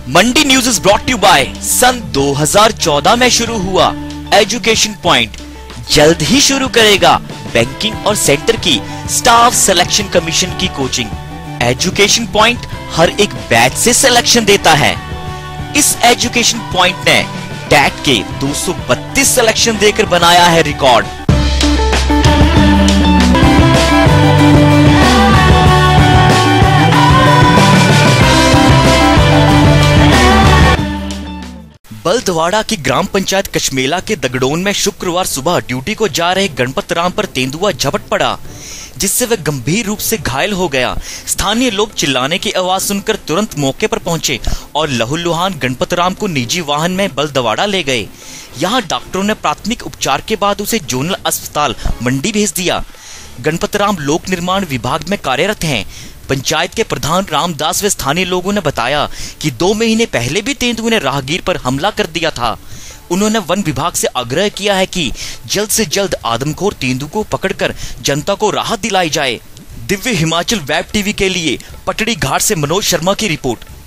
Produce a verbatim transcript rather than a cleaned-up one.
Mandi news is brought you by सन दो हज़ार चौदह में शुरू हुआ एजुकेशन पॉइंट जल्द ही शुरू करेगा बैंकिंग और सेंटर की स्टाफ सिलेक्शन कमीशन की कोचिंग। एजुकेशन पॉइंट हर एक बैच से सिलेक्शन देता है। इस एजुकेशन पॉइंट ने टैट के दो सौ बत्तीस सिलेक्शन देकर बनाया है रिकॉर्ड। बलदवाड़ा की ग्राम पंचायत कशमेला के दगड़ोन में शुक्रवार सुबह ड्यूटी को जा रहे गणपत राम पर तेंदुआ झपट पड़ा, जिससे वह गंभीर रूप से घायल हो गया। स्थानीय लोग चिल्लाने की आवाज सुनकर तुरंत मौके पर पहुंचे और लहूलुहान गणपत राम को निजी वाहन में बलदवाड़ा ले गए। यहां डॉक्टरों ने प्राथमिक उपचार के बाद उसे जोनल अस्पताल मंडी भेज दिया। गणपत राम लोक निर्माण विभाग में कार्यरत हैं। पंचायत के प्रधान रामदास व स्थानीय लोगों ने बताया कि दो महीने पहले भी तेंदुए ने राहगीर पर हमला कर दिया था। उन्होंने वन विभाग से आग्रह किया है कि जल्द से जल्द आदमखोर तेंदुए को पकड़कर जनता को राहत दिलाई जाए। दिव्य हिमाचल वेब टीवी के लिए पटड़ी घाट से मनोज शर्मा की रिपोर्ट।